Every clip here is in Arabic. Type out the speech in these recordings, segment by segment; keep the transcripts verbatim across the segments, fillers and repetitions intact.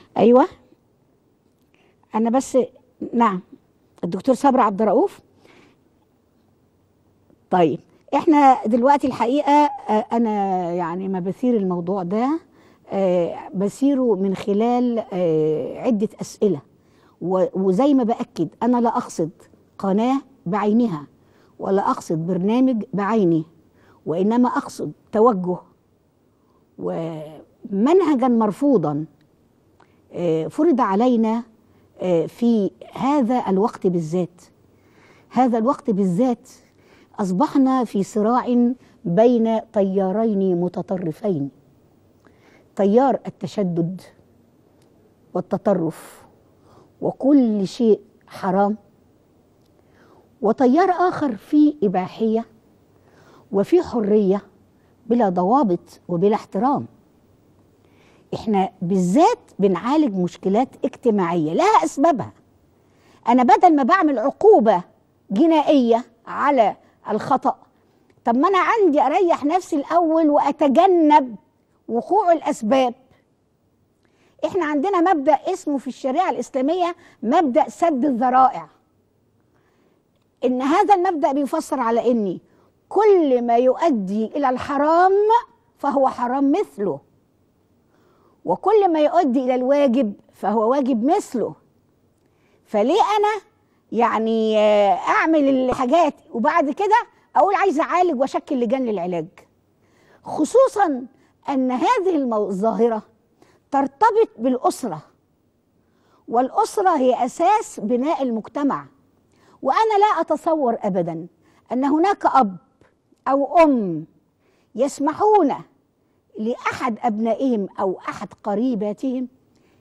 ايوه انا بس. نعم الدكتور صبري عبد الرؤوف. طيب احنا دلوقتي الحقيقه آه، انا يعني ما بثير الموضوع ده آه، بثيره من خلال آه، عده اسئله، و- وزي ما باكد انا لا اقصد قناه بعينها ولا اقصد برنامج بعينه، وانما اقصد توجه ومنهجا مرفوضا آه، فرض علينا آه، في هذا الوقت بالذات. هذا الوقت بالذات أصبحنا في صراع بين تيارين متطرفين، تيار التشدد والتطرف وكل شيء حرام، وتيار آخر فيه إباحية وفيه حرية بلا ضوابط وبلا احترام. احنا بالذات بنعالج مشكلات اجتماعية لها أسبابها. أنا بدل ما بعمل عقوبة جنائية على الخطأ، طب ما أنا عندي أريح نفسي الأول وأتجنب وقوع الأسباب. احنا عندنا مبدأ اسمه في الشريعة الإسلامية مبدأ سد الذرائع. إن هذا المبدأ بيفسر على إني كل ما يؤدي إلى الحرام فهو حرام مثله، وكل ما يؤدي إلى الواجب فهو واجب مثله. فليه أنا يعني أعمل الحاجات وبعد كده أقول عايزة أعالج وأشكل لجان للعلاج؟ خصوصا أن هذه الظاهرة ترتبط بالأسرة، والأسرة هي أساس بناء المجتمع. وأنا لا أتصور أبدا أن هناك أب أو أم يسمحون لأحد أبنائهم أو أحد قريباتهم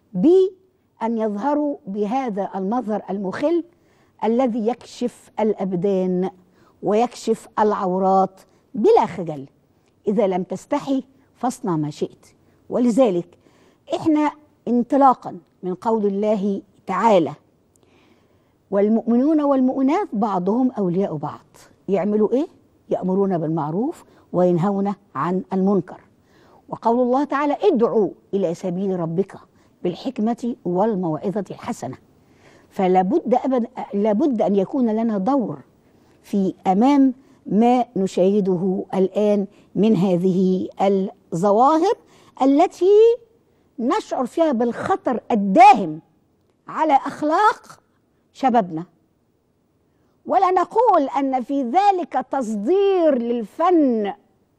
بأن يظهروا بهذا المظهر المخل الذي يكشف الأبدان ويكشف العورات بلا خجل. إذا لم تستحي فاصنع ما شئت. ولذلك إحنا انطلاقا من قول الله تعالى والمؤمنون والمؤمنات بعضهم أولياء بعض، يعملوا إيه؟ يأمرون بالمعروف وينهون عن المنكر. وقول الله تعالى ادعوا إلى سبيل ربك بالحكمة والموعظة الحسنة. فلا بد أبدا لابد أن يكون لنا دور في أمام ما نشاهده الآن من هذه الظواهر التي نشعر فيها بالخطر الداهم على أخلاق شبابنا. ولا نقول أن في ذلك تصدير للفن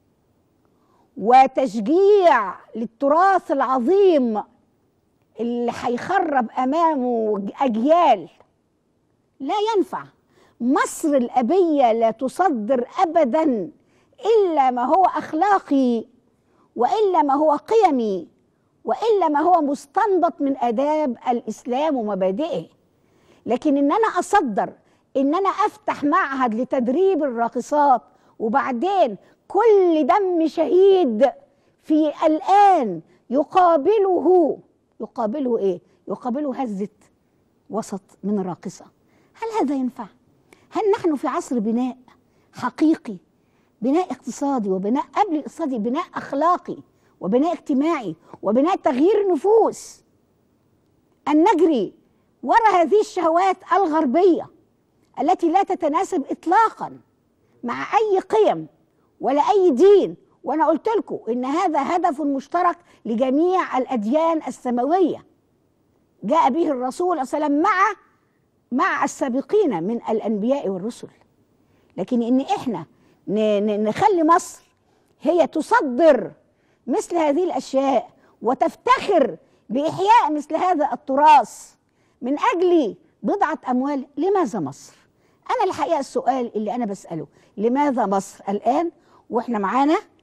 وتشجيع للتراث العظيم اللي هيخرب أمامه أجيال. لا ينفع. مصر الأبية لا تصدر أبدا إلا ما هو أخلاقي، وإلا ما هو قيمي، وإلا ما هو مستنبط من آداب الإسلام ومبادئه. لكن إن أنا أصدر إن أنا أفتح معهد لتدريب الراقصات وبعدين كل دم شهيد في الآن يقابله يقابله إيه؟ يقابله هزة وسط من الراقصة. هل هذا ينفع؟ هل نحن في عصر بناء حقيقي، بناء اقتصادي، وبناء قبل الاقتصادي بناء أخلاقي وبناء اجتماعي وبناء تغيير نفوس، أن نجري وراء هذه الشهوات الغربية التي لا تتناسب إطلاقا مع أي قيم ولا أي دين؟ وأنا قلت لكم إن هذا هدف مشترك لجميع الأديان السماوية جاء به الرسول صلى الله عليه وسلم مع مع السابقين من الأنبياء والرسل. لكن إن إحنا نخلي مصر هي تصدر مثل هذه الأشياء وتفتخر بإحياء مثل هذا التراث من أجل بضعة أموال، لماذا مصر؟ أنا الحقيقة السؤال اللي أنا بسأله لماذا مصر الآن وإحنا معانا